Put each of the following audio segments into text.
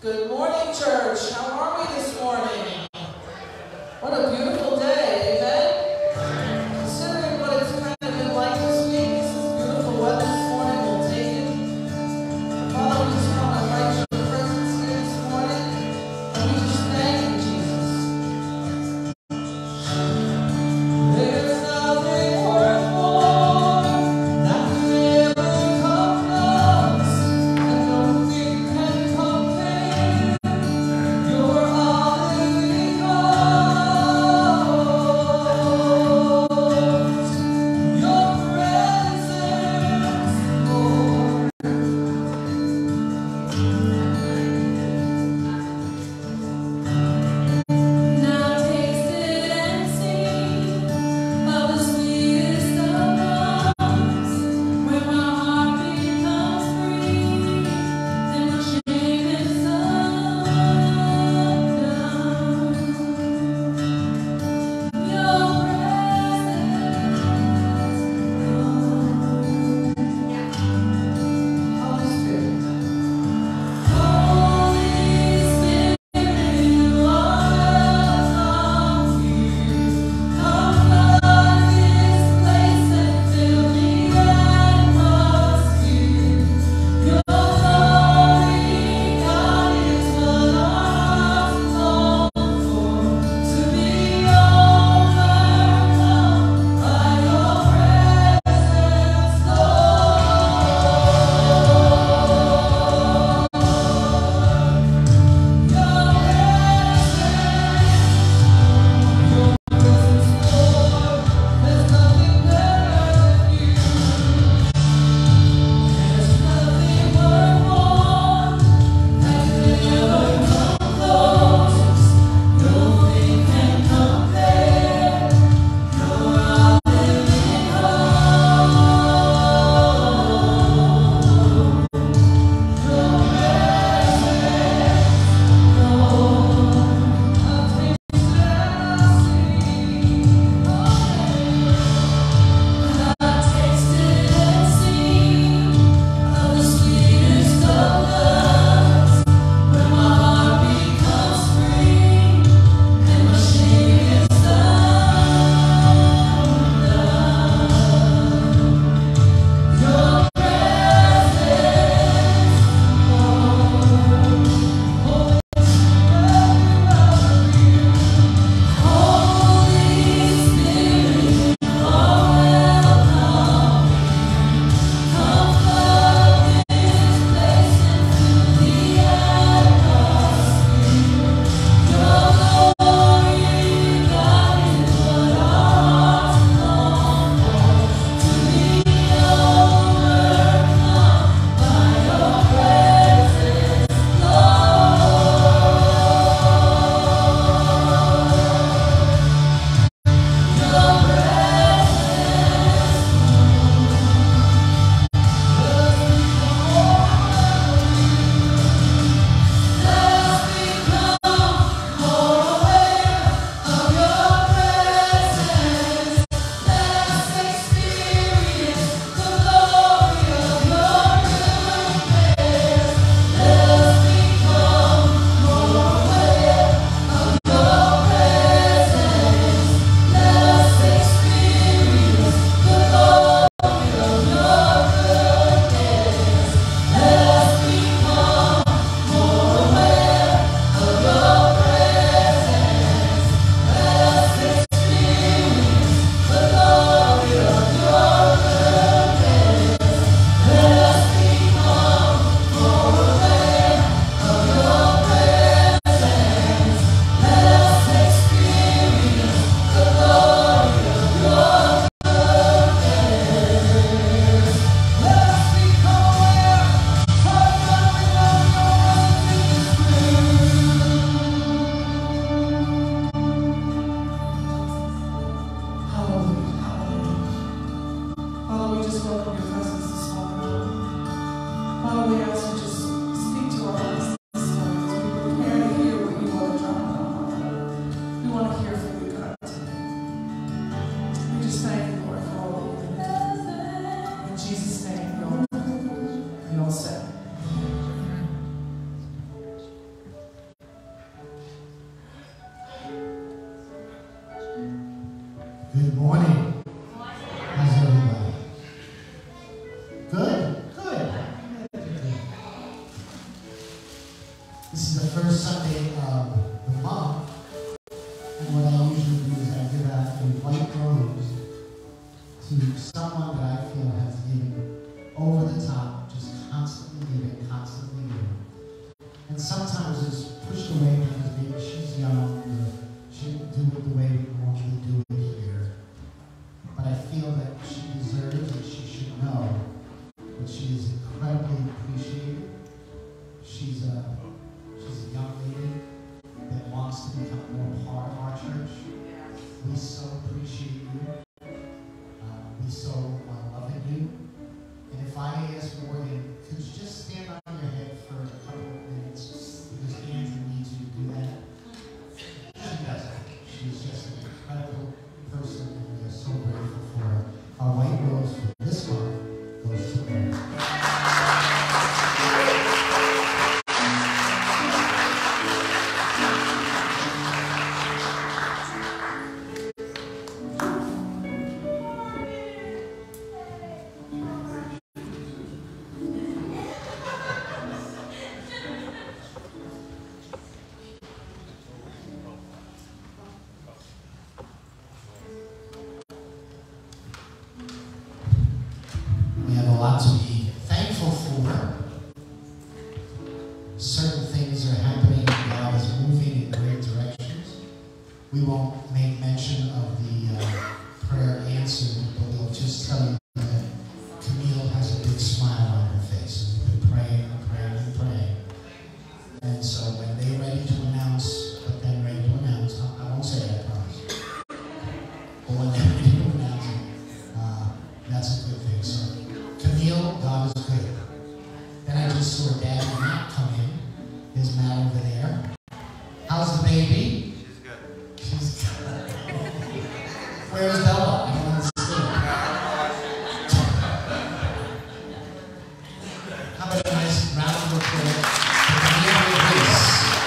Good morning, church. How are we this morning? What a beautiful day, amen? Considering what it's kind of been like this week, this is beautiful weather this morning. We'll take it. Father, we just want to invite your presence here this morning. And we just thank you, Jesus. There's nothing worth more, nothing ever come close, and nothing can compare. You're all that we know. Good morning. How's everybody? Good? Good. This is the first Sunday of the month, and what I usually do is I give out a white rose to someone that I feel has given over the top, just constantly giving, constantly giving. And sometimes it's pushed away because maybe she's young, or she didn't do it the way we want to do it here. But I feel that she deserves and she should know that she is incredibly appreciated. She's a young lady that wants to become more part of our church. We so appreciate you. We so love you. And if I ask Morgan, could you just stand on your head for a couple of minutes because Andrew needs you to do that? She does it. She's just an incredible person, and we are so grateful for her. Our white rose for this month goes to Mary. We have a lot to be thankful for. Certain things are happening, God is moving in great directions. We won't make mention of the prayer answered, but we'll just tell you that Camille has a big smile on her face. And we've been praying and praying and praying. And so when they're ready to announce, but then ready to announce, I won't say that, I promise. But when they're ready to announce it, that's a good thing. So Camille, God is good. Then I just saw Dad and Matt come in. There's Matt over there. How's the baby? She's good. She's good. Where's Bella? I don't understand. How about a nice round of applause for Camille and Grace?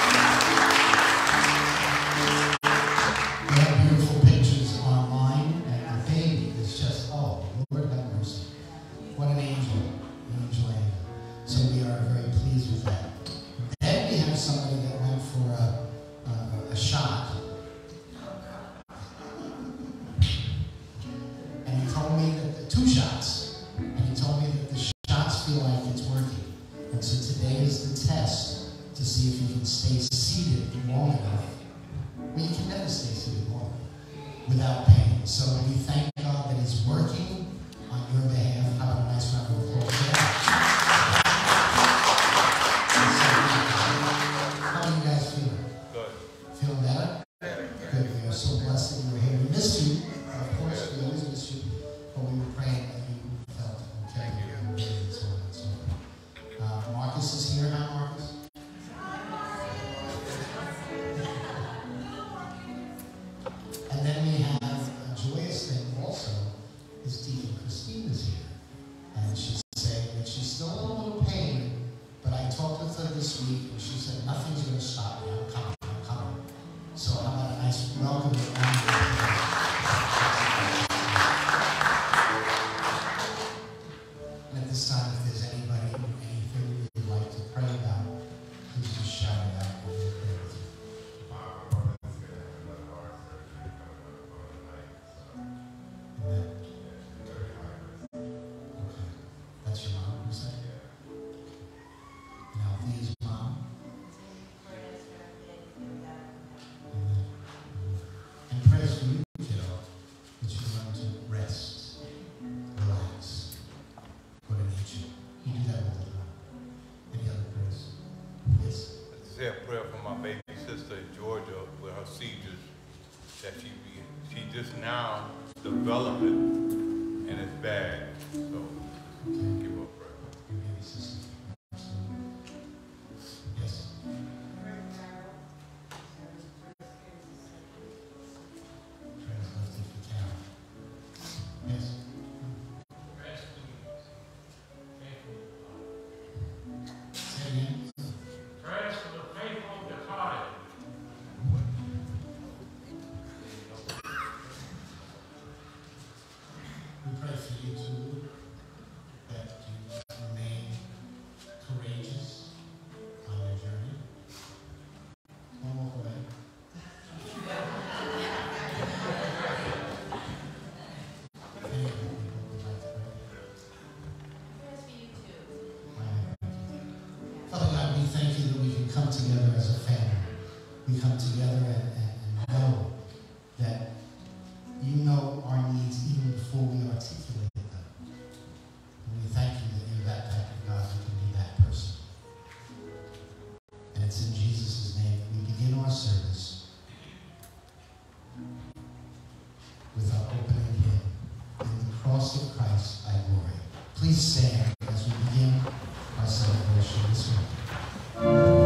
We have beautiful pictures online, and the baby is just, oh, Lord have mercy. What an angel, angel. So we are very pleased with that. Then we have somebody that went for a shot. And he told me that the 2 shots. And he told me that the shots feel like it's working. And so today is the test to see if you can stay seated long enough. Well, you can never stay seated long without pain. So we thank God that it's working on your behalf. How about a nice round of applause for that? How are you guys feeling? Good. Feeling better? Good. We are so blessed that you were here. We missed you. Of course, we always miss you. But we were praying that you felt okay. And so on and so on. Marcus is here. Hi, Marcus. And then we have a joyous thing also is Deacon Christine is here. And she's saying that she's still in a little pain, but I talked with her this week and she said, nothing's going to stop me. I'm coming. I'm coming. So how about a nice welcome to And at this time, if there's anybody, anything you'd like to pray about, please just shout it out and we'll pray with you. Amen. Okay. That's your mom, you said? And Althea's mom? Amen. And prayers for you, kiddo, that you learn to rest, relax, go to nature. You do that all the time. Any other prayers? Yes? I just say a prayer for my baby sister in Georgia with her seizures that she just now developing and it's bad. So give her a prayer. Your baby sister. Yes? Prayers lifted for Carol. Yes? Say it again. Prayers for the faithful departed. it's in Jesus' name that we begin our service with our opening hymn, "In the cross of Christ I glory." Please stand as we begin our celebration this morning.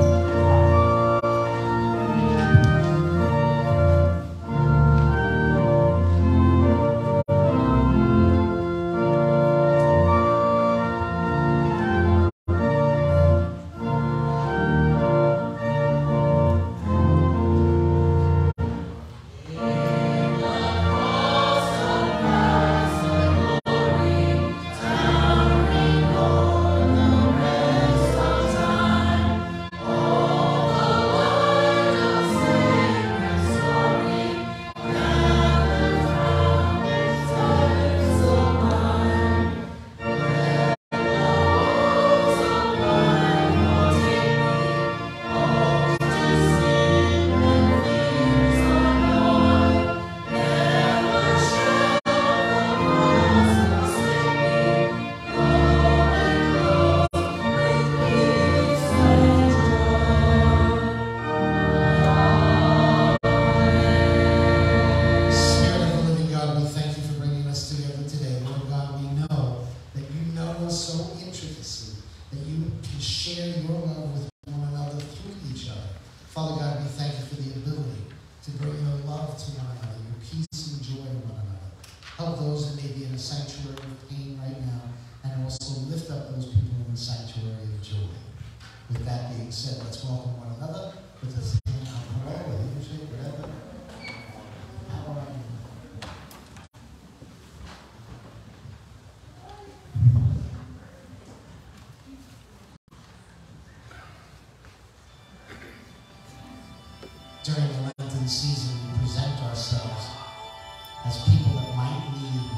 During the Lenten season, we present ourselves as people that might need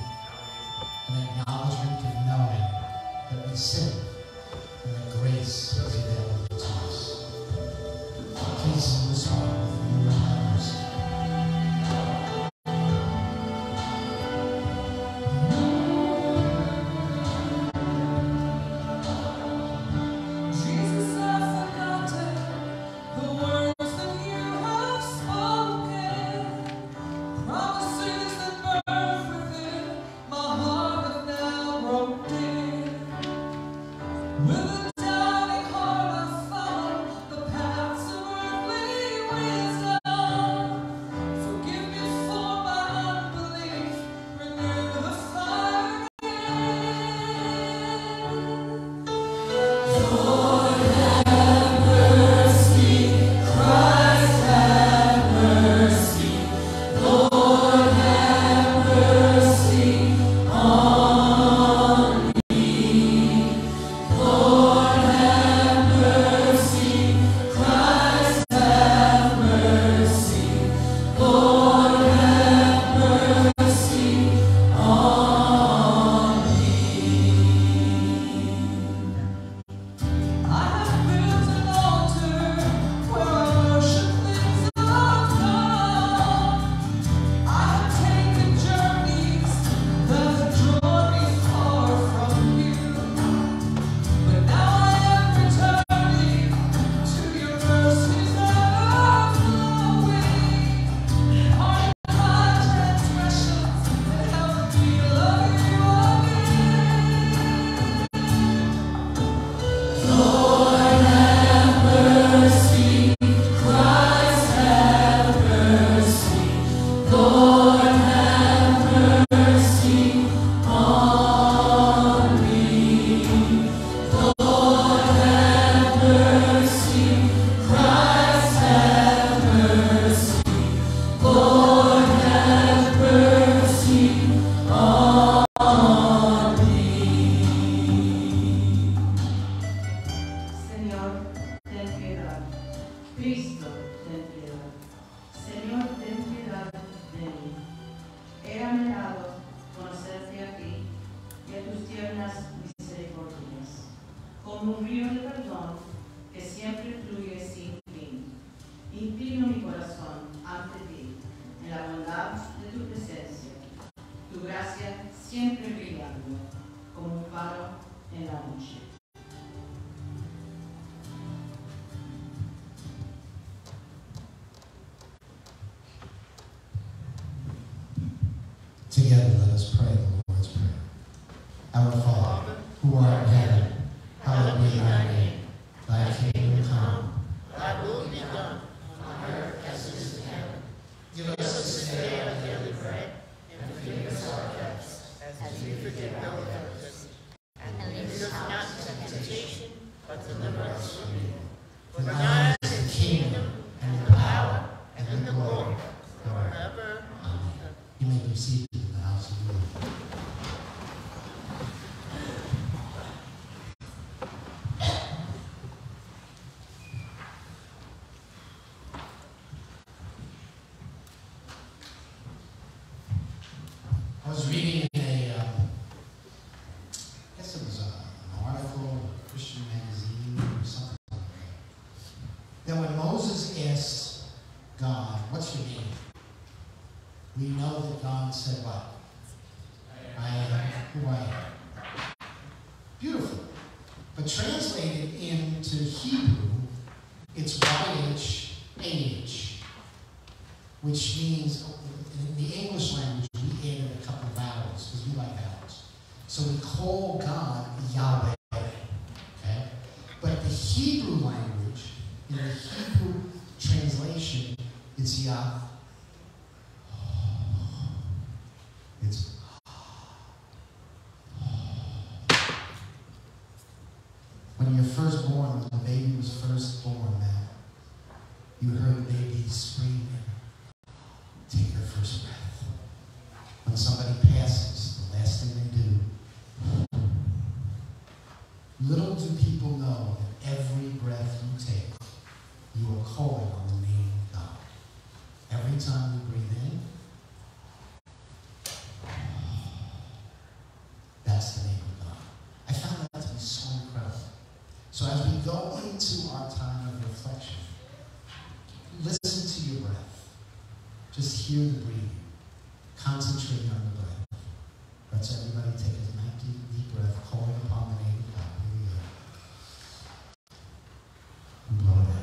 an acknowledgement of knowing that we sin and that grace is available to us. Please sing this song with your members. Together, let us pray the Lord's Prayer. Our Father, who art in heaven, hallowed be thy name. Thy kingdom come, Thy will be done, on earth as it is in heaven. Give us this day our daily bread, and forgive us our debts, as we forgive our debtors. And lead us not into temptation, but deliver us from evil. For thine is the kingdom, and the power, and the glory, forever. Amen. You may be seated in the house of the Lord. I was reading in I guess it was an article, a Christian magazine, or something like that. That when Moses asked God, what's your name? We know that God said what? I am who I am. Beautiful. But translated into Hebrew, it's YHAH, which means, in the English language, we added a couple of vowels, because we like vowels. So we call God Yahweh, okay? But the Hebrew language, in the Hebrew translation, it's Yah. It's when you're first born, when the baby was first born, man, you heard the baby screaming, take their first breath. When somebody passes, the last thing they do. Little do people know that every breath you take, you are calling on the name of God. Every time you breathe in, that's the name of God. I found that to be so incredible. So as we go into our time of reflection, listen to your breath. Just hear the breathing. Concentrate on the breath. Let's everybody take a nice deep breath, calling upon the name of God. Here we go. And blow it out.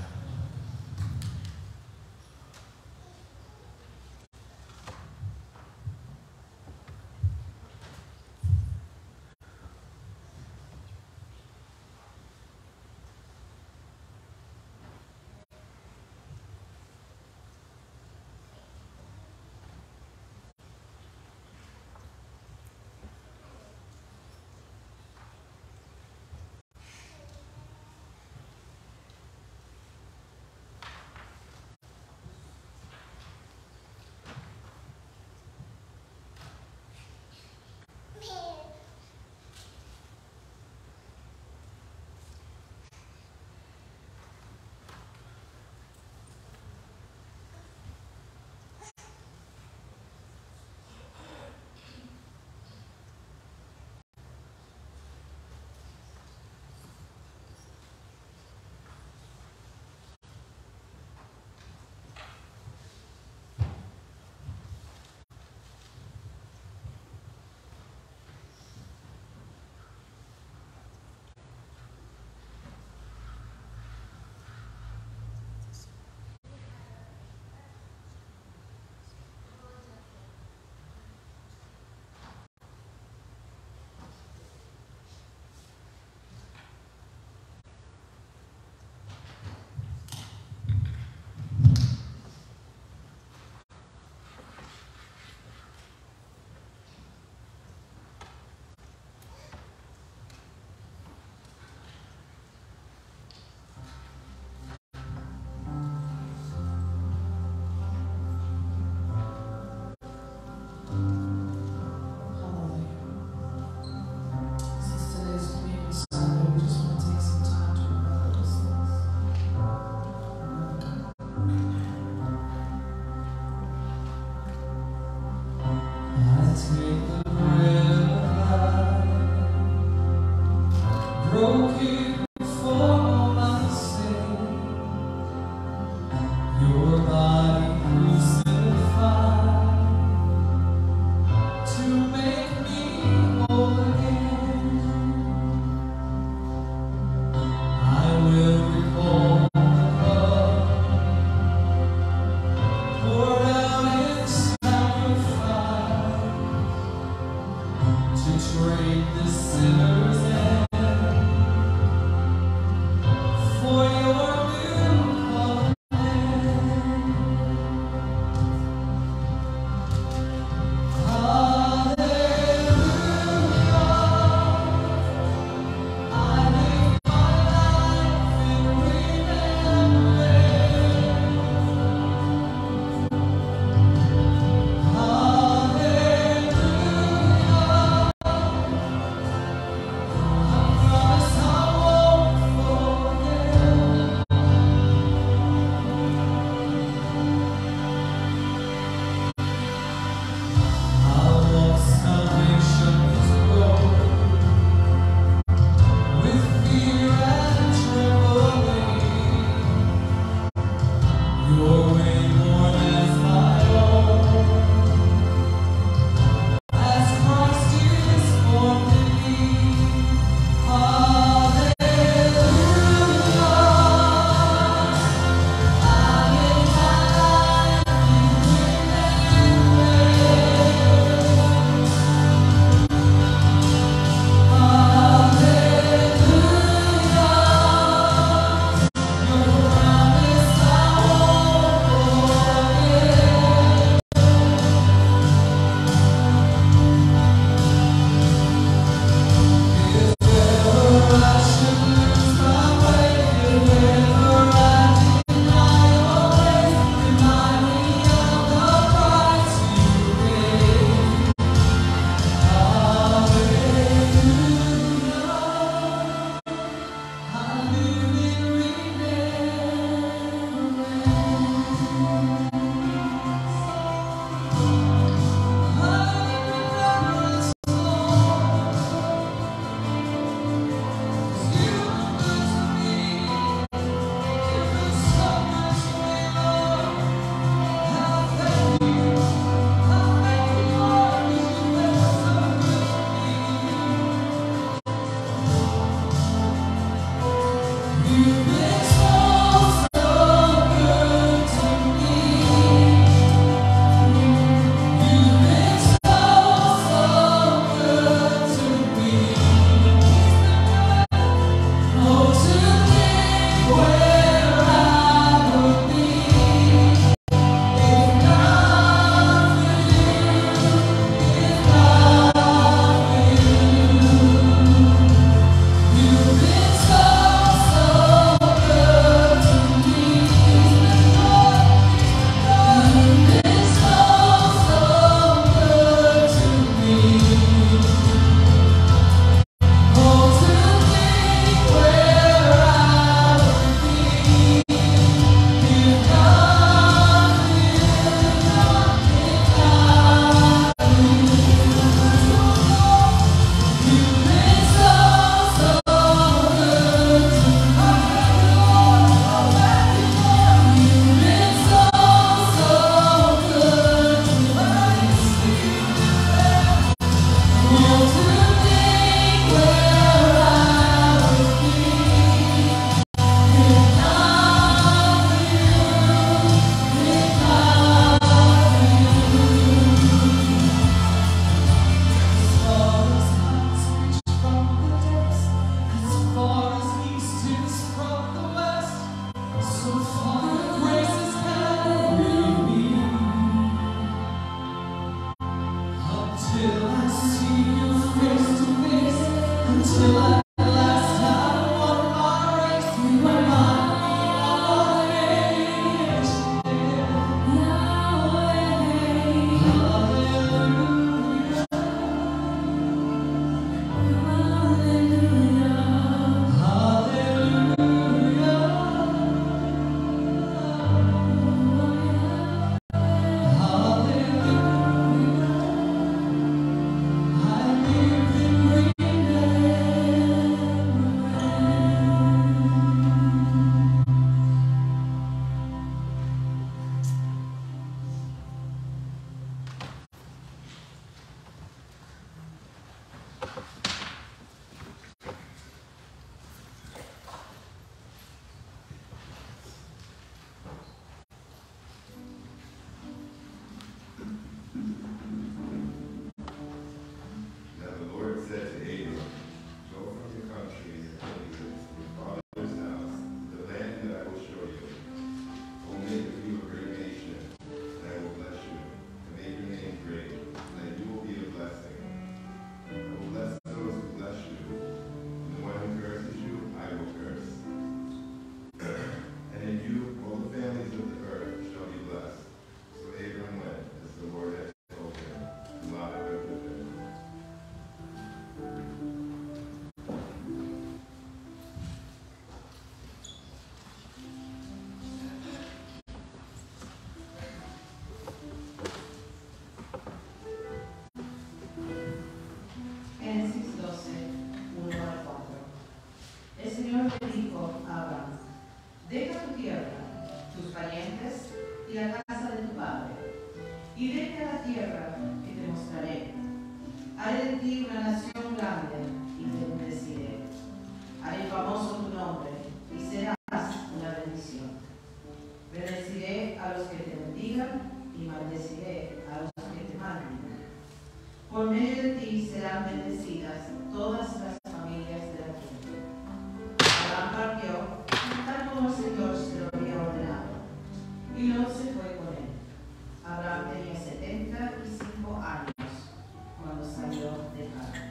la casa de tu padre, y vete a la tierra que te mostraré. Haré de ti una nación grande y te bendeciré. Haré famoso tu nombre y serás una bendición. Bendeciré a los que te bendigan y maldeciré a los que te maldigan. Por medio de ti serán bendecidas todas las familias de la tierra. Abraham partió, tal como el Señor se lo había ordenado, y Lot se fue con él. Abraham tenía 75 años cuando salió de Harán.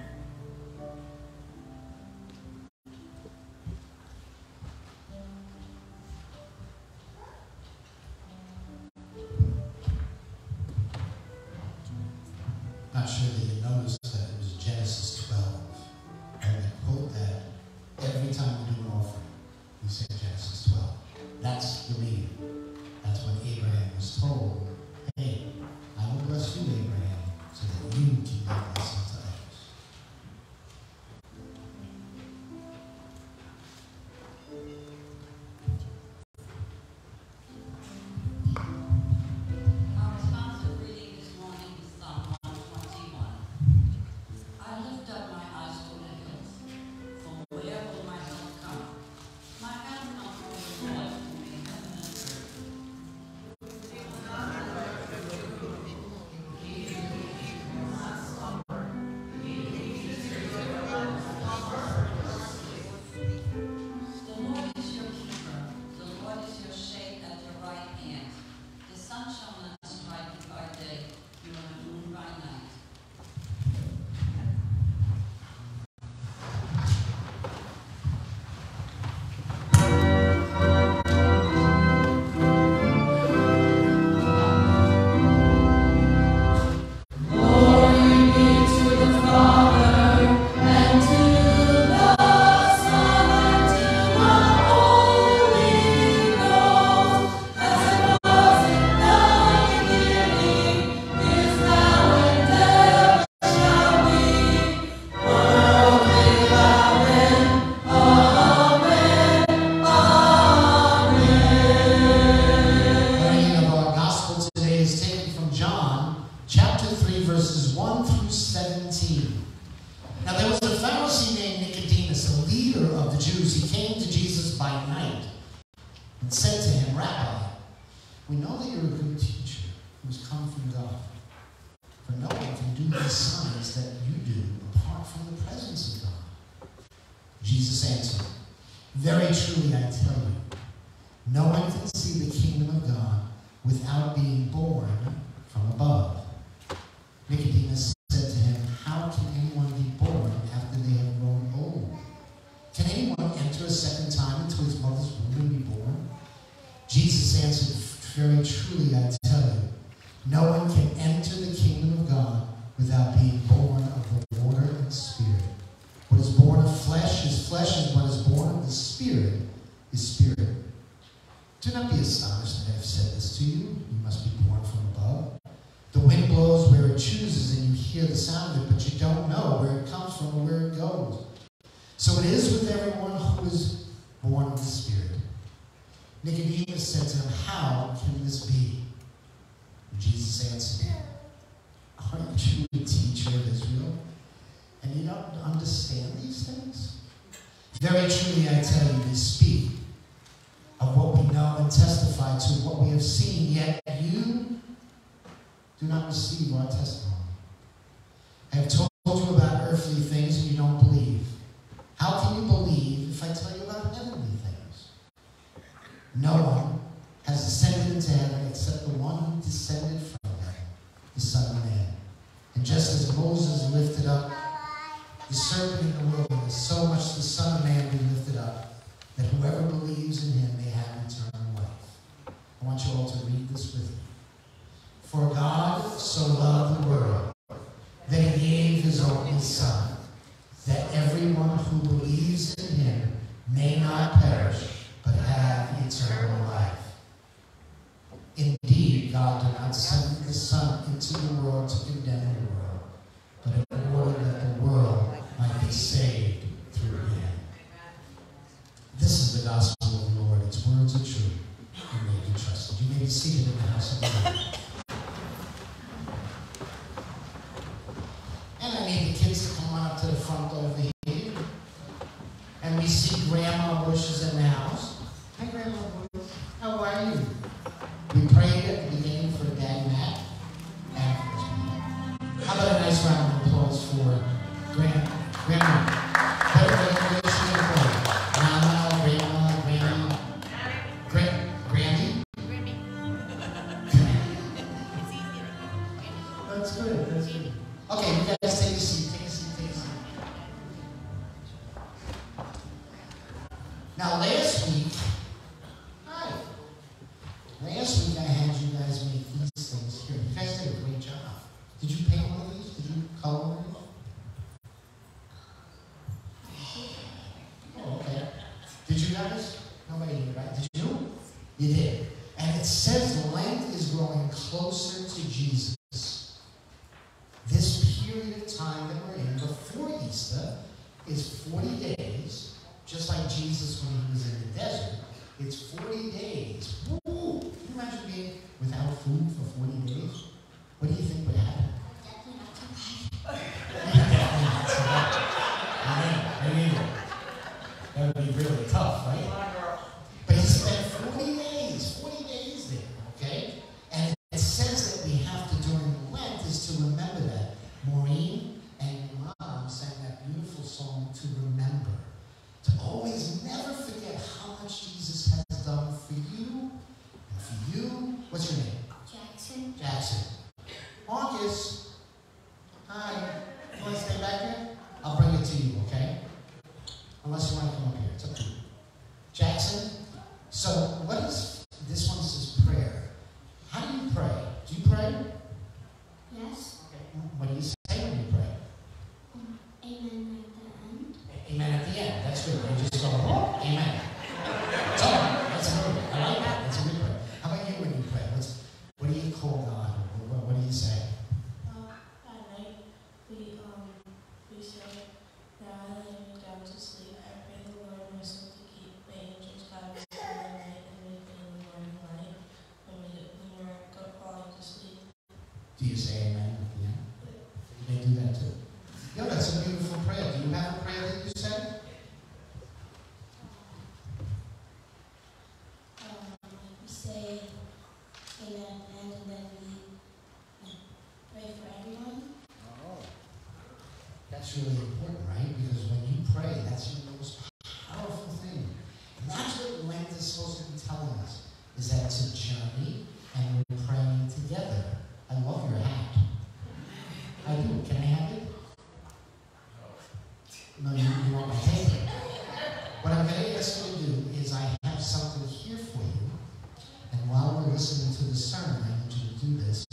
Not sure that you noticed that it was Genesis 12. And we quote that every time we do an offering. We say Genesis 12. That's the reading. That's when Abraham was told, hey, I will bless you, Abraham, so that you can be a blessing to others. Our responsive reading this morning is Psalm 121. I lift up my eyes to the hills. From where will my help come? My help comes from the Lord who made heaven and earth. The Lord is your keeper. The Lord is your shade at your right hand. The sun shall not strike you by day, nor the moon by night. The reading of our gospel today is taken from John, chapter 3, verses 1 through 17. Now there was a Pharisee named Nicodemus, a leader of the Jews. He came to Jesus by night and said to him, Rabbi, we know that you're a good teacher who's come from God. For no one can do these signs that you do apart from the presence of God. Jesus answered, very truly I tell you, no one can see the kingdom of God without being born from above. Nicodemus said to him, how can anyone be born after they have grown old? Can anyone enter a second time into his mother's womb and be born? Jesus answered, very truly I tell you, no one can enter the kingdom of God without being born of the water and spirit. What is born of flesh, and what is born of the spirit is spirit. Do not be astonished that I have said this to you. You must be born from above. The wind blows where it chooses, and you hear the sound of it, but you don't know where it comes from or where it goes. So it is with everyone who is born of the Spirit. Nicodemus said to him, how can this be? And Jesus answered, aren't you a teacher of Israel? And you don't understand these things? Very truly I tell you, we speak of what we know and testify to what we have seen, yet you do not receive our testimony. I have told you about earthly things and you don't believe. How can you believe if I tell you about heavenly things? No one has ascended into heaven except the one who descended from heaven, the Son of Man. And just as Moses lifted up the serpent in the wilderness, so much the Son of Man be lifted up, that whoever believes in him may have eternal life. I want you all to read this with me. For God so loved the world that he gave his only Son, that everyone who believes in him may not perish, but have eternal life. Indeed, God did not send the Son into the world to condemn the world, but in order that the world might be saved through him. This is the gospel of the Lord. Its words are true, and may be trusted. You may be seated in the house of the Lord. And I need the kids to come on up to the front over here. And we see Grandma Bush is in the house. Hi, Grandma Bush. How are you? We prayed at the beginning for Dad Matt. And how about a nice round of applause for Grandma? What is she going to pray? Mama, Grandma, Granny, Granny? That's good, that's good. Okay, you guys take a seat, take a seat, take a seat. Now last week I had you guys make these things here. You guys did a great job. Did you paint one of these? Did you color one of these? Oh, okay. Did you guys? Nobody here, right? Did you? You did. And it says Lent is growing closer to Jesus. This period of time that we're in before Easter is 40 days, just like Jesus when he was in the desert. It's 40 days. Woo! Can you imagine being without food for 40 days? What do you think would happen? Definitely not too Definitely not so much. That would be really tough, right? But he spent 40 days there, okay? And it says that we have to, during Lent, is to remember that. Maureen and your mom sang that beautiful song, To Remember. To always never forget how much Jesus has done for you and for you. What's your name? Jackson. Jackson. Marcus. Hi. You want to stay back here? I'll bring it to you, okay? Unless you want to come up here. It's up to you. Jackson. So, what is, this one says prayer. How do you pray? Do you pray? Yes. Okay. What do you say when you pray? Amen at the end. Amen at the end. That's good. You just go, oh, amen. So, that's a good one. I like that. That's a good prayer. How about you when you pray? What do you call God? What do you say? At night, we say that I lay me down to sleep. I pray the Lord my soul to keep. May angels guide me through the night and make me in the morning light when we're falling to sleep. Do you say amen at the end? You may do that too. Yeah, that's a beautiful prayer. Do you have a prayer that you say? We say amen at the end and then we pray for everyone. Oh. That's really important, right? Because when you pray, that's your most powerful thing. And that's what Lent is supposed to be telling us, is that it's a journey and we're praying together. I love your hat. I do. Can I have it? No, you want my paper. What I'm going to ask you to do is I have something here for you. And while we're listening to the sermon, I need you to do this.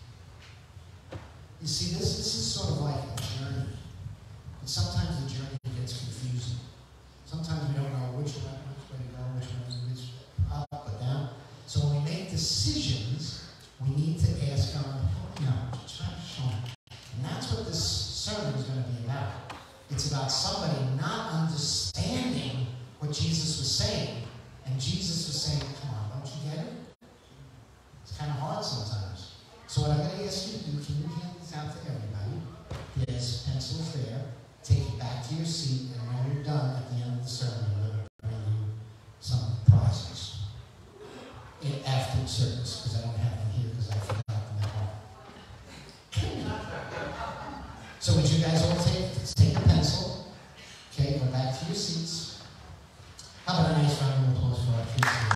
You see, this is sort of like a journey. But sometimes the journey gets confusing. Sometimes we don't know which way to go, which up or down. So when we make decisions, we need to ask God, help me out, try to show me. And that's what this sermon is going to be about. It's about somebody not understanding what Jesus was saying. And Jesus was saying, come on, don't you get it? It's kind of hard sometimes. So what I'm going to ask you to do, can you hand this out to everybody? There's pencils there. Take it back to your seat, and when you're done at the end of the sermon, I'm going to bring you some prizes. After service, because I don't have them here because I forgot them at home. So would you guys all take a pencil, okay, go back to your seats. How about a nice round of applause for our kids here?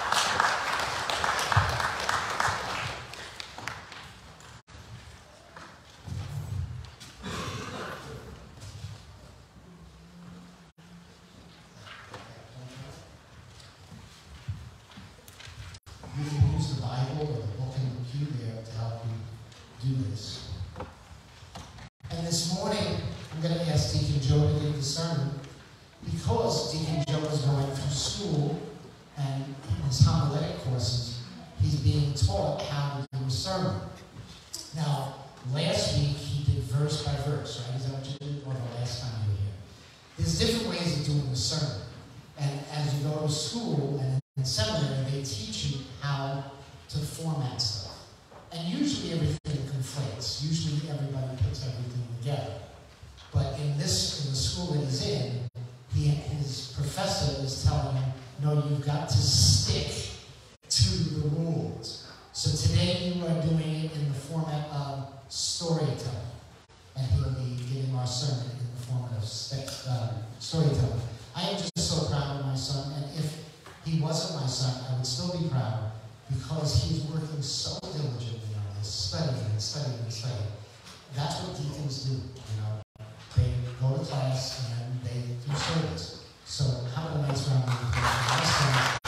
You can use the Bible or the book in the pew there to help you do this. And this morning, I'm going to ask Deacon Joe to give the sermon because Deacon Joe is going through school and in his homiletic courses, he's being taught how to do a sermon. Now, last week he did verse by verse, right? Is that what you did? Or the last time you were here? There's different ways of doing a sermon. And as you go to school and in seminary, they teach you how format stuff. And usually everything conflates. Usually everybody puts everything together. But in the school that he's in, his professor is telling him, no, you've got to stick to the rules. So today you are doing it in the format of storytelling. And he'll be giving our sermon in the format of storytelling. I am just so proud of my son, and if he wasn't my son, I would still be proud because he's working so diligently on this, studying and studying and studying. That's what deacons do, you know. They go to class and they do service. So have a nice round of applause.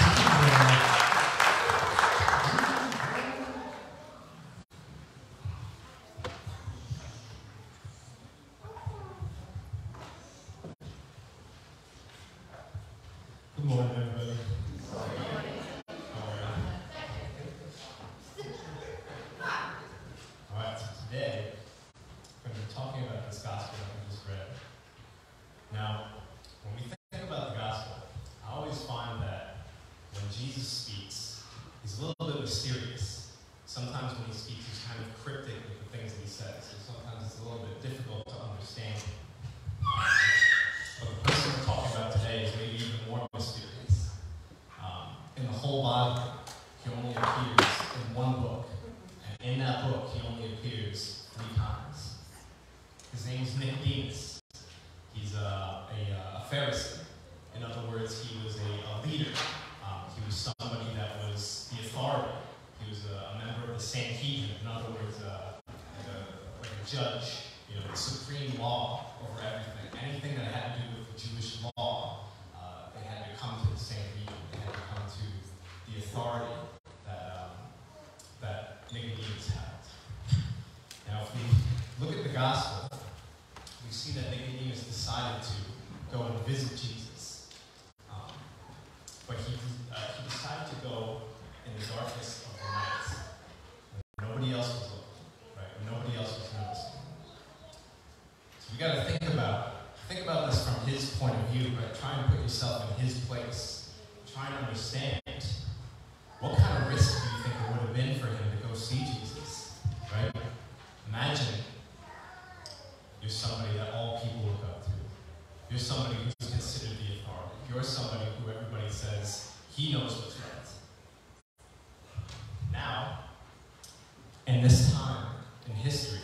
Good morning, everybody. All right, so today we're going to be talking about this gospel that we just read. Now, when we think about the gospel, I always find that when Jesus speaks, he's a little bit mysterious. Sometimes when he speaks, he's kind of cryptic with the things that he says. So sometimes it's a little bit difficult to understand. But the person we're talking about today is maybe even more mysterious. In the whole Bible, he only appears in one book. And in that book, he only appears 3 times. His name is Nicodemus. He's a Pharisee. In other words, he was a leader. He was somebody that was the authority. He was a member of the Sanhedrin. In other words, like a judge, you know, the supreme law over everything. Anything that had to do with the Jewish law, they had to come to the Sanhedrin. They had to come to the authority that Nicodemus had. Now, if we look at the gospel, we see that Nicodemus decided to go and visit Jesus. But he decided to go in the darkness of the night, when nobody else was looking, right? When nobody else was noticing. So we got to think about this from his point of view, right? Try and put yourself in his place. Try and understand what kind of risk do you think it would have been for him to go see Jesus, right? Imagine you're somebody that all people look up to. You're somebody who's considered the authority. You're somebody who everybody says he knows what's right. Now, in this time in history,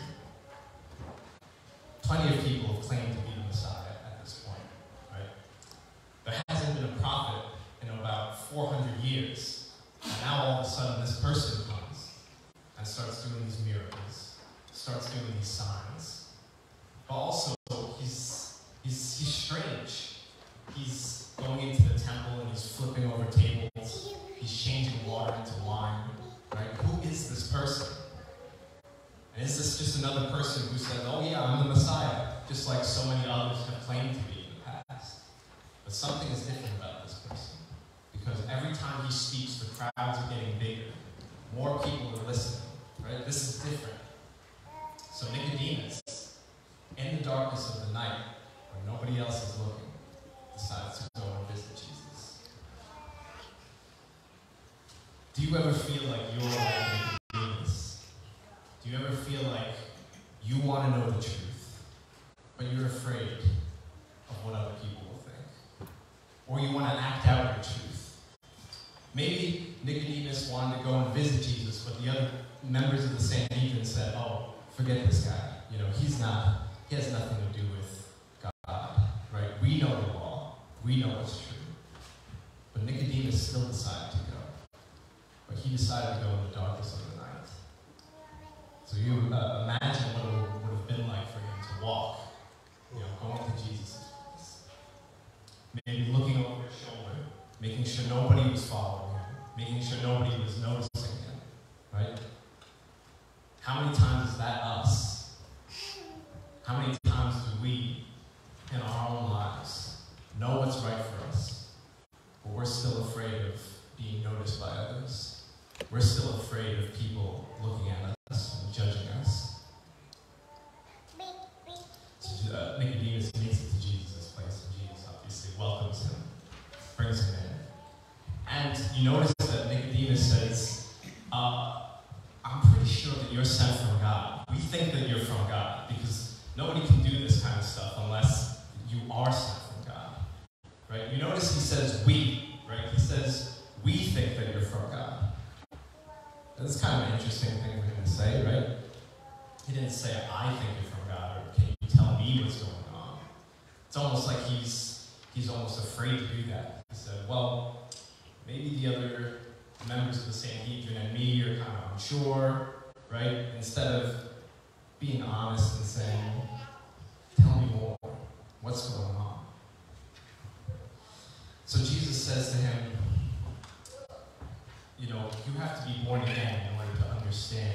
plenty of people have claimed to be the Messiah at this point, right? There hasn't been a prophet in about 400 years. And now all of a sudden this person comes and starts doing these miracles, starts doing these signs. But also, he's strange. He's going into the temple and he's flipping over tables. He's changing water into wine, right? Who is this person? And is this just another person who says, oh yeah, I'm the Messiah, just like so many others have claimed to be in the past? But something is different about this person. Because every time he speaks, the crowds are getting bigger. More people are listening, right? This is different. So Nicodemus, in the darkness of the night, when nobody else is looking, decides to go and visit Jesus. Do you ever feel like you're like Nicodemus? Do you ever feel like you want to know the truth, but you're afraid of what other people will think? Or you want to act out your truth? Maybe Nicodemus wanted to go and visit Jesus, but the other members of the Sanhedrin said, oh, forget this guy. You know, he has nothing to do with God, right? We know the law. We know what's true. But Nicodemus still decided to go. But he decided to go in the darkness of the night. So you imagine what it would have been like for him to walk, you know, going to Jesus' place. Maybe looking over his shoulder, making sure nobody was following him, making sure nobody was noticing him, right? How many times is that us? How many times do we, in our own lives, know what's right for us, but we're still afraid of being noticed by others? We're still afraid of people looking at us and judging us. So Nicodemus makes it to Jesus' place, and Jesus obviously welcomes him, brings him in. And you notice that Nicodemus says, I'm pretty sure that you're sent from God. We think that you're from God because nobody can do this kind of stuff unless you are sent from God. Right? You notice he says we, right? He says, we think that you're from God. That's kind of an interesting thing for him to say, right? He didn't say, I think you're from God, or can you tell me what's going on? It's almost like he's almost afraid to do that. He said, well, maybe the other members of the Sanhedrin and me are kind of unsure, right? Instead of being honest and saying, tell me more, what's going on? So Jesus says to him, you know, you have to be born again in order to understand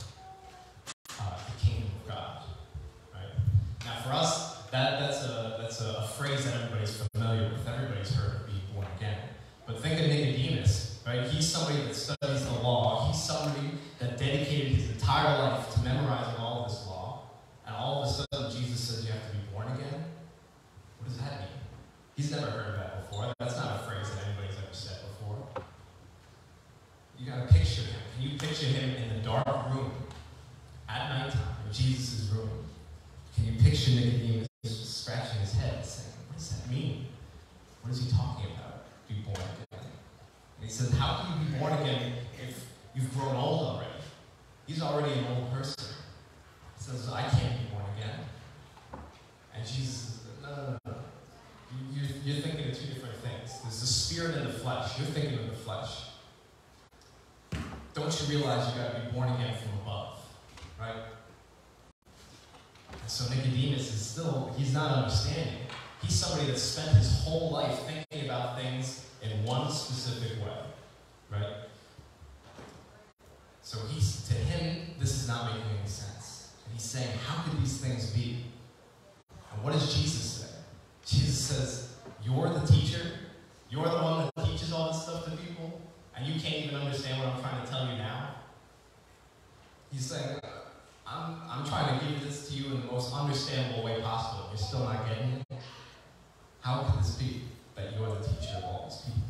the kingdom of God, right? Now for us, that's a phrase that everybody's familiar with. Everybody's heard of being born again. But think of Nicodemus, right? He's somebody that studies the law. He's somebody that dedicated his entire life to memorizing all of this law. And all of a sudden, Jesus says you have to be born again. What does that mean? He's never heard of that before. That's not a phrase that anybody's ever said before. You gotta picture him. Can you picture him in the dark room at nighttime, in Jesus' room? Can you picture Nicodemus just scratching his head saying, what does that mean? What is he talking about? Be born again. And he says, how can you be born again if you've grown old already? He's already an old person. He says, I can't be born again. And Jesus says, no. You're thinking of two different things. There's the spirit and the flesh. You're thinking of the flesh. Don't you realize you got to be born again from above, right? And so Nicodemus is still, he's not understanding. He's somebody that spent his whole life thinking about things in one specific way, right? So to him, this is not making any sense. And he's saying, how could these things be? And what does Jesus say? Jesus says, you're the teacher. You're the one that teaches all this stuff to people. And you can't even understand what I'm trying to tell you now. He's saying, I'm trying to give this to you in the most understandable way possible. You're still not getting it? How can this be that you're the teacher of all these people?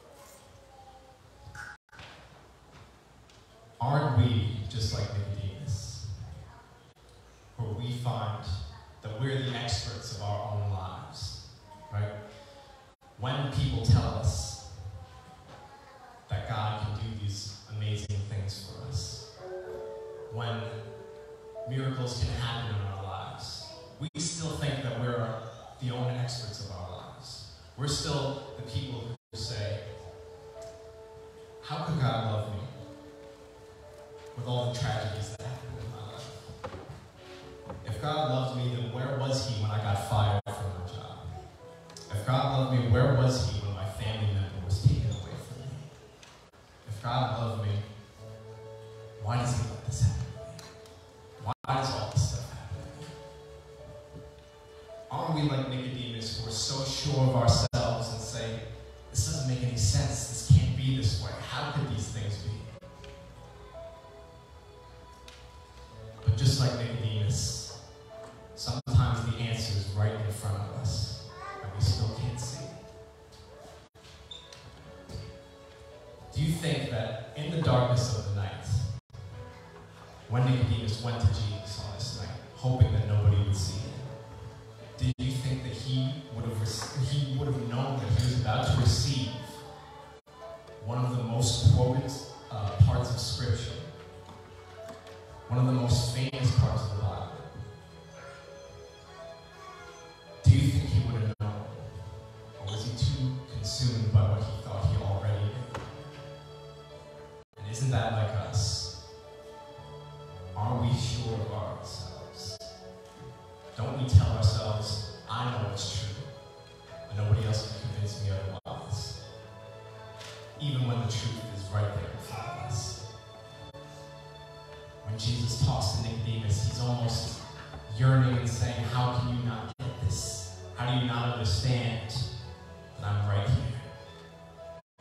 Aren't we just like Nicodemus? Where we find that we're the experts of our own lives, right? When people tell us that God can do these amazing things for us, when miracles can happen in our lives, we still think that we're the only experts of our lives. We're still the people who say, how could God love me with all the tragedies that happened in my life? If God loved me, then where was he when I got fired from my job? If God loved me, where was he when my family member was taken away from me? If God loved me, why does he let this happen to me? Why does all this stuff happen to me? Aren't we like Nicodemus, who are so sure of ourselves and say, this doesn't make any sense, this can't be this way, how could these things be? But just like Nicodemus, sometimes the answer is right in front of us, and we still can't see. Do you think that in the darkness of the night, when Nicodemus went to Jesus on this night, hoping that nobody would see him, did you think that he would have known that he was about to receive one of the most quoted parts of Scripture, one of the most famous parts of the Bible? Do you think he would have known? Or was he too consumed by what he thought he already knew? And isn't that like us? Are we sure of ourselves? Don't we tell ourselves, I know it's true, and nobody else can convince me otherwise? Even when the truth is right there in front of us. When Jesus talks to Nicodemus, he's almost yearning and saying, how can you not get this? How do you not understand that I'm right here?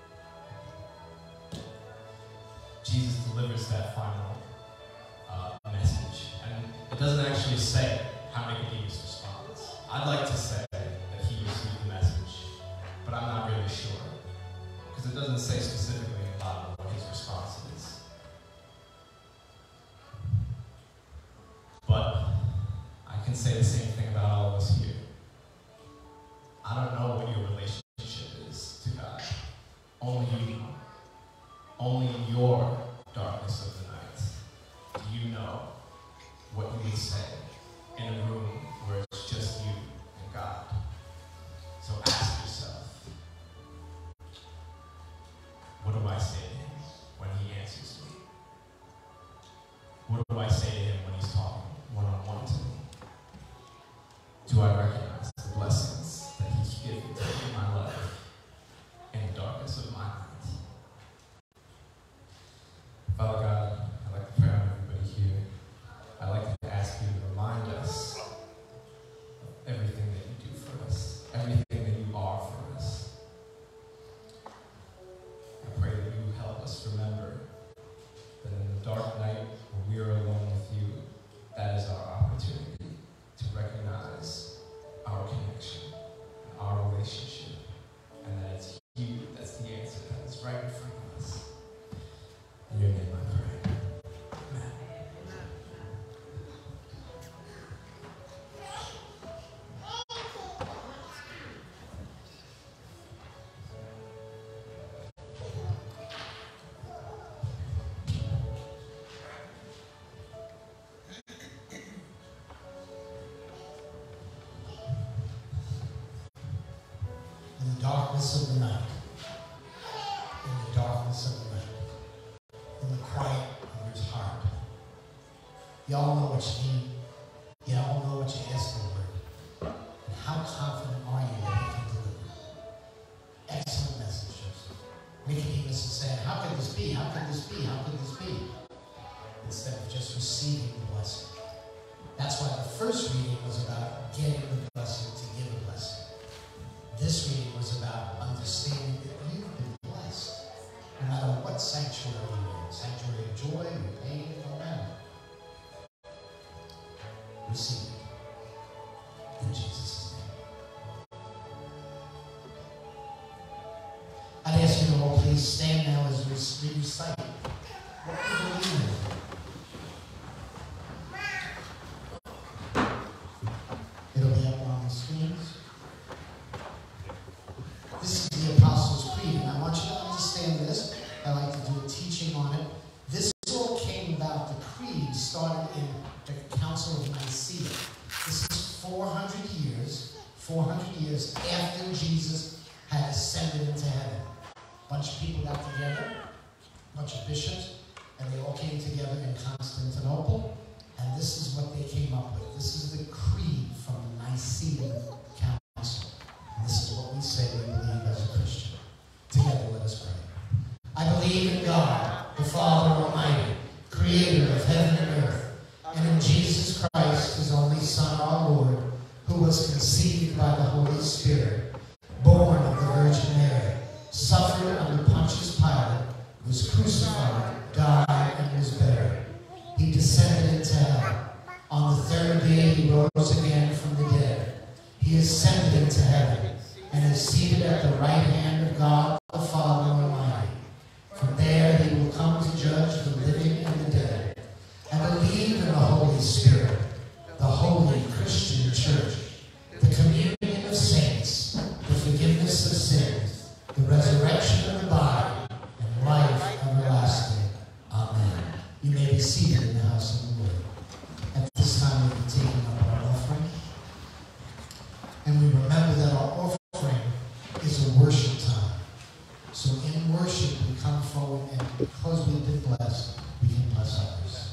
Jesus delivers that final message. And it doesn't actually say how Nicodemus responds. I'd like to say that he received the message, but I'm not really sure. Because it doesn't say specifically in the Bible what his response is. What do I say to him when he's talking one-on-one to me? Do I recognize the blessings that he's given to me in my life in the darkness of my night? Father God, I'd like to pray on everybody here. I'd like to ask you to remind us of everything that you do for us, everything that you are for us. I pray that you help us remember that in the dark night when we are alone with you, that is our opportunity to recognize our connection, our relationship, and that it's you that's the answer, that is right in front of us. In your name I pray. Amen. In the darkness of the night, in the darkness of the night, in the quiet of his heart. Y'all know what you need. Y'all know what you ask for, Lord. And how confident are you that he can deliver? Excellent message, Joseph. Nicodemus is saying, how could this be? How could this be? How could this be? Instead of just receiving the blessing. That's why the first reading was about getting the blessing to give a blessing. This reading was about understanding that you've been blessed. No matter what sanctuary you're in, sanctuary of joy, or pain, or matter. Receive it. In Jesus' name. I'd ask you to all please stand now as we recite what we believe in. It'll be up on the screens. This is the Apostles' Creed, and I want you to understand this. I like to do a teaching on it. This all came about, the creed started in the Council of Nicaea. This is 400 years after Jesus had ascended into heaven. A bunch of people got together, a bunch of bishops, and they all came together in Constantinople, and this is what they came up with. This is the creed from the Nicene Council. And this is what we say we believe as a Christian. Together, let us pray. I believe in God, the Father Almighty, creator of heaven and earth, and in Jesus Christ, his only Son, our Lord, who was conceived by the Holy Spirit, born of the Virgin Mary, suffered under Pontius Pilate, was crucified, died, and was buried. He descended into hell. On the third day he rose again from the dead. He ascended into heaven and is seated at the right hand of God the Father Almighty. From there he will come to judge the living and the dead. I believe in the Holy Spirit, the holy Christian church, the communion of saints, the forgiveness of sins, the resurrection of the body, and life everlasting. Amen. You may be seated in the house of the Lord. At this time we'll be taking up our offering. And we remember that our offering is a worship time. So in worship, we come forward, and because we've been blessed, we can bless others.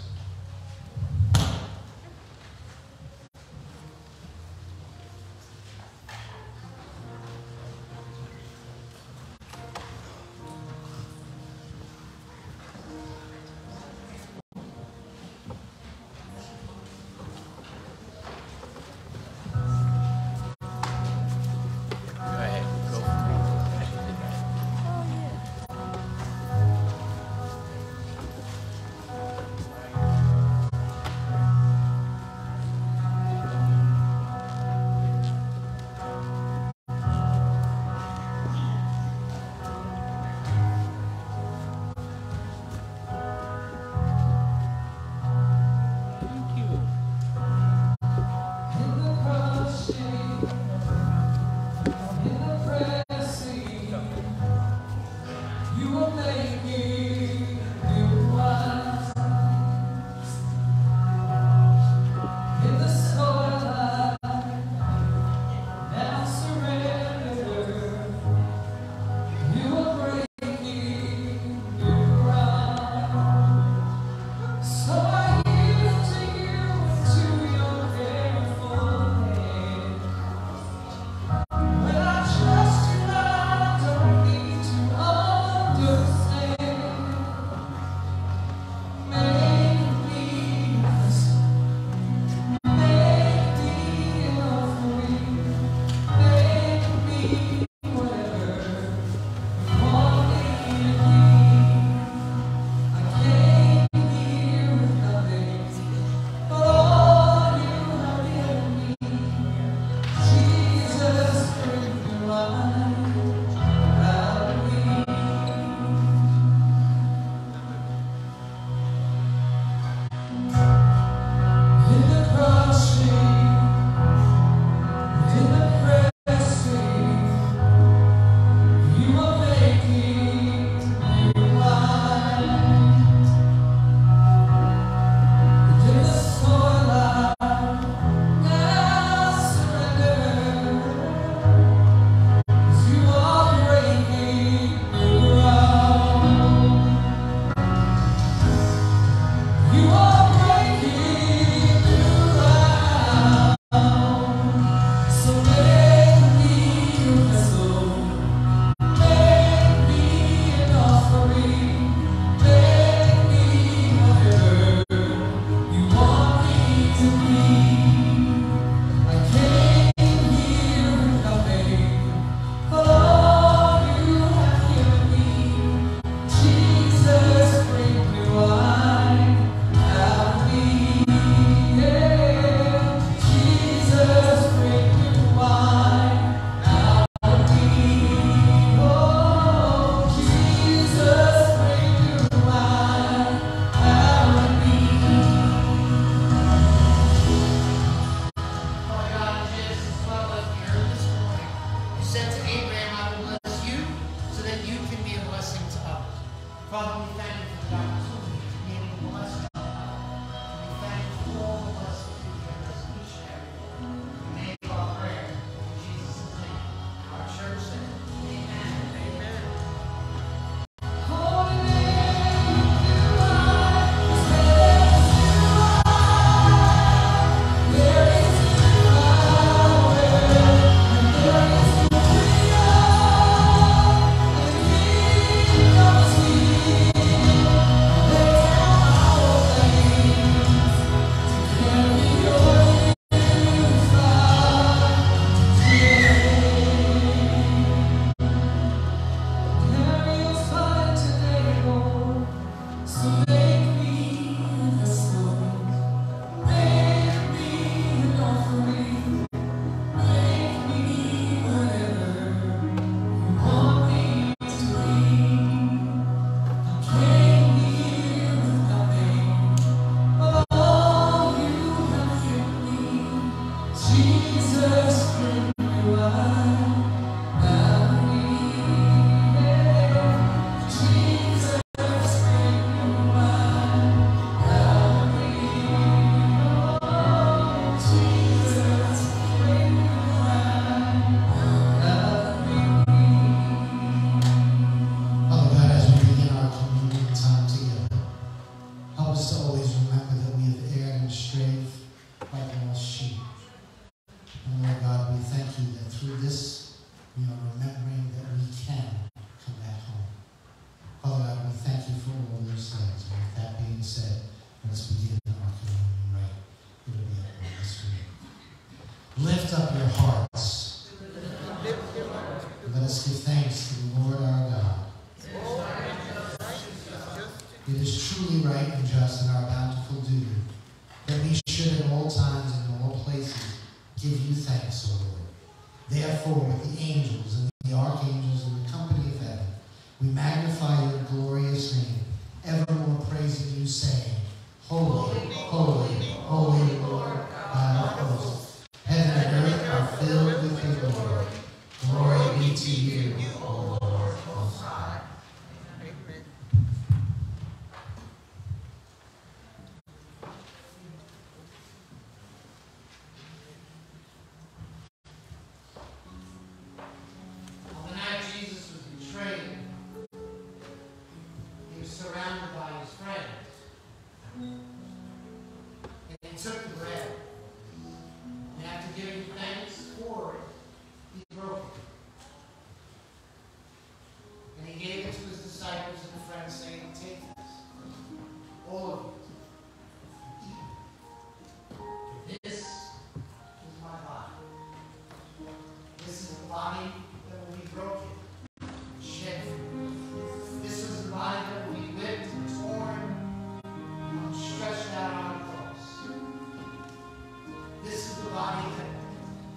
thank you for the opportunity to be able to bless you. We thank you for all the blessings you've given us each and every day. We make our prayer in Jesus' name. Our church said, amen. Amen. Holy name, you are, there is power, and there is Father God, as we begin our communion time together, help us to always remember that we have erred and strayed like lost sheep. And Lord God, we thank you that through this we are remembering that we can come back home. Father God, we thank you for all those things. And with that being said, let us begin our communion right. It'll be up on the screen. Lift up your hearts. Let us give thanks to the Lord our God. It is truly right and just and our bountiful duty that we should at all times and in all places give you thanks, O Lord. Therefore, with the angels and the archangels and the company of heaven, we magnify your glorious name, evermore praising you, saying, Holy, holy, holy Lord, God of hosts. Heaven and earth are filled with your glory. Glory be to you, O Lord Most High. On the night Jesus was betrayed, he was surrounded by his friends. And he took the bread. And after giving thanks for it, he broke it. And he gave it to his disciples and friends, saying, Take this, all of you. This is my body. This is the body that will be broken, shed for you. This is the body that will be whipped and torn and stretched out on the cross. This is the body that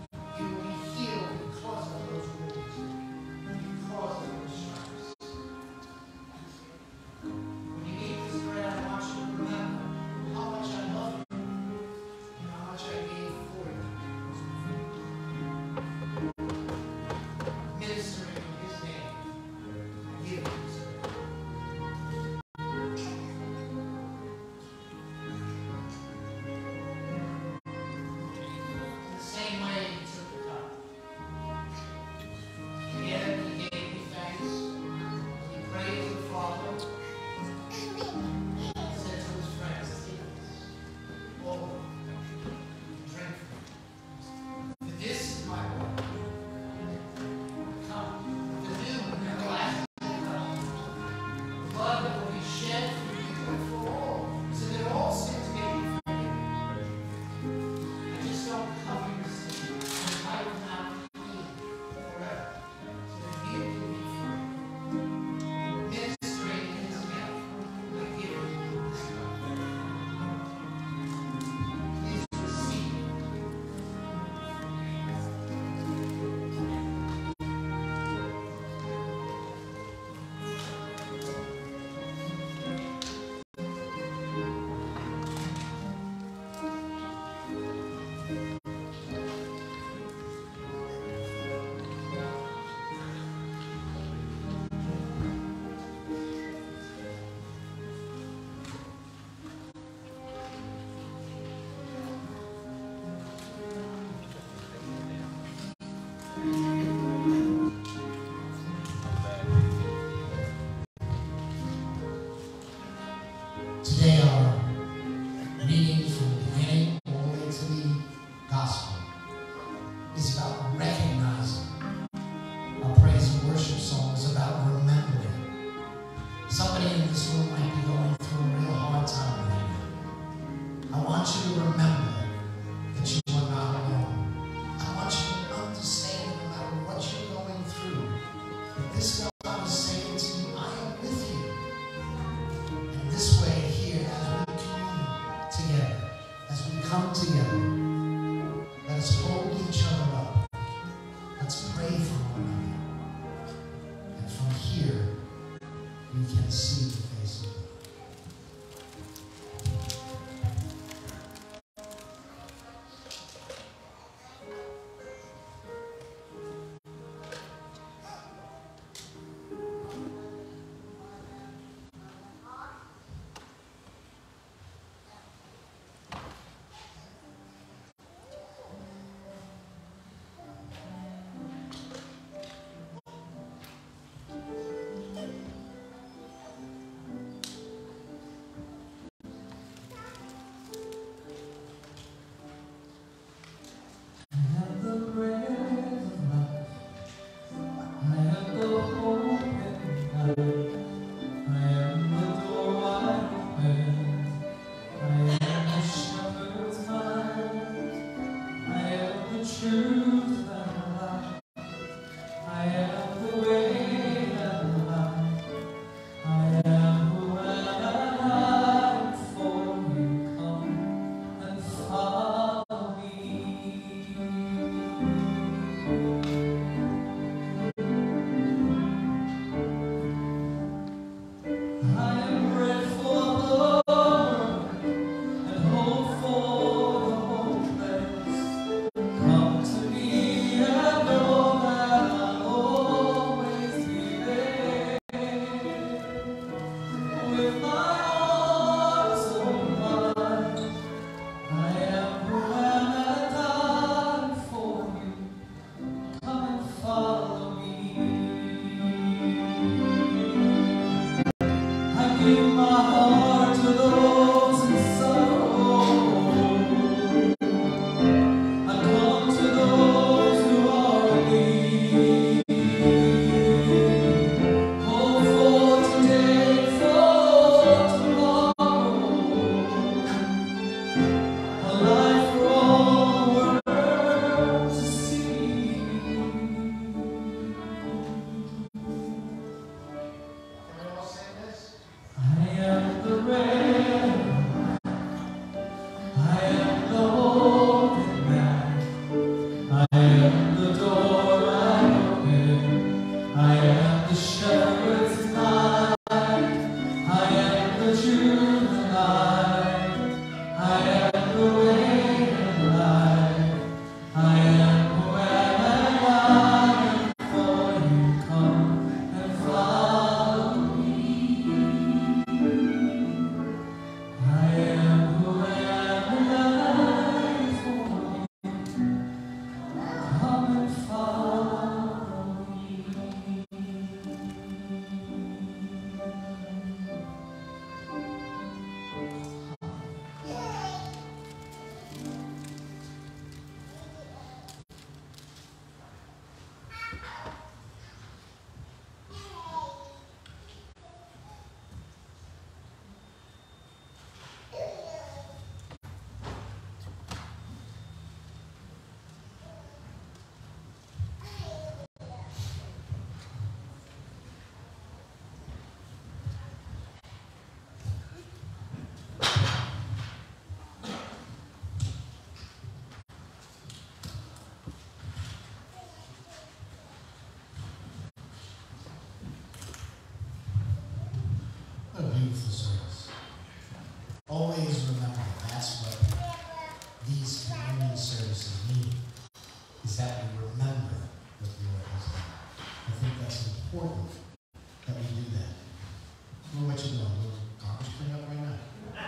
What a beautiful service. Always remember, that's what these communion services mean, is that we remember what the Lord has done. I think that's important that we do that. I don't know what you're doing. A little garbage cleanup right now.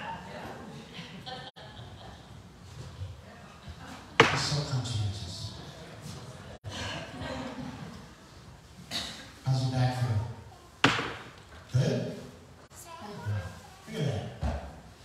It's so conscientious. How's your back feel? Good? Look at that.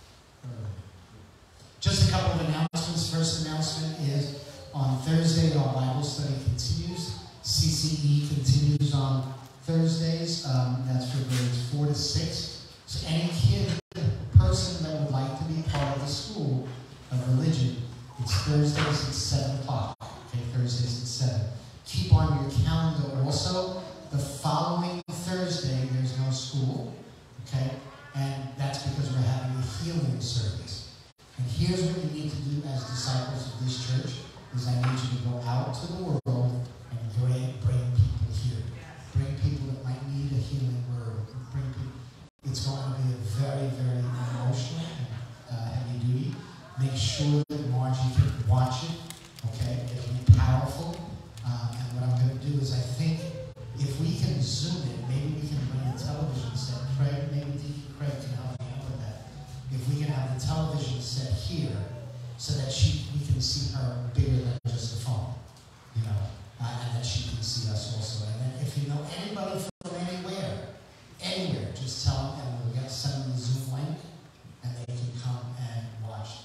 Just a couple of announcements. First announcement is on Thursday, our Bible study continues. CCE continues on Thursdays. That's for grades 4 to 6. So any person that would like to be part of the school of religion, it's Thursdays at 7 o'clock. Okay, Thursdays at 7. Keep on your calendar also. The following Thursday, there's no school. Okay? And that's because we're having a healing service. And here's what you need to do as disciples of this church, is I need you to go out to the world and bring people here. Bring people that might need a healing word. Bring people. It's going to be a very, very emotional and heavy duty. Make sure that Margie can watch it. Okay? It'll be powerful. And what I'm going to do is I think if we can Zoom it, maybe we can bring a television set. Craig, maybe Deacon Craig can help me out with that. If we can have the television set here so that we can see her bigger than just the phone, you know, and that she can see us also. And then if you know anybody from anywhere, just tell them and we'll send them the Zoom link and they can come and watch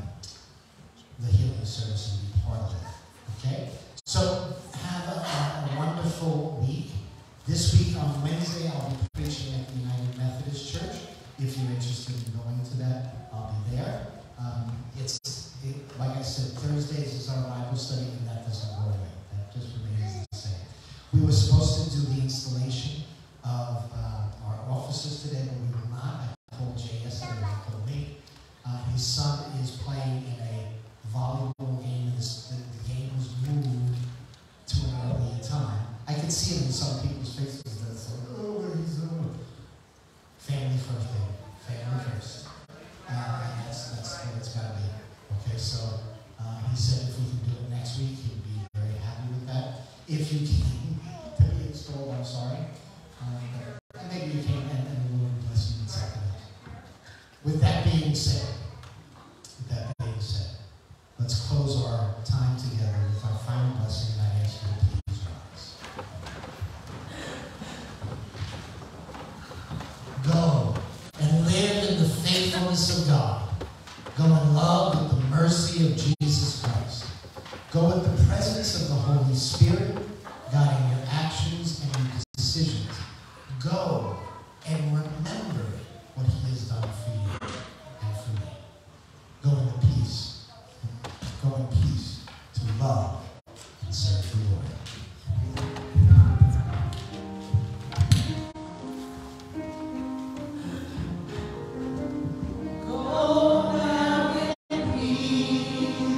the healing service and be part of it. Okay? So have a wonderful week. This week on Wednesday, I'll be preaching at the United Methodist Church. If you're interested in going to that, I'll be there. Like I said, Thursdays is our Bible study, and that doesn't go away. That just remains the same. We were supposed to do the installation of our offices today, but we will not. I told Jay yesterday, he told me. His son is playing in a volleyball game. The game was moved to an earlier time. I could see it in some people's faces. That's like, oh, he's family first, baby. Family first. And that's what it's got to be. Okay, so he said if we can do it next week, he'd be very happy with that. If you can to be installed, I'm sorry. And maybe you can, and the Lord bless you with something else. With that being said, let's close our time together with our final blessing, and I ask you to please rise. Go and live in the faithfulness of God. Go in love with the mercy of Jesus Christ. Go with the presence of the Holy Spirit, guiding your actions and your decisions. Go and remember what He has done for you and for me. Go in peace. Go in peace to love and serve the Lord. Go now in peace.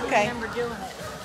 Okay. remember doing it.